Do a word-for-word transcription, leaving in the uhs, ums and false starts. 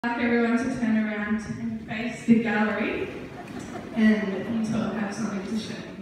I'd like everyone to turn around and face the gallery, and you two will have something to show.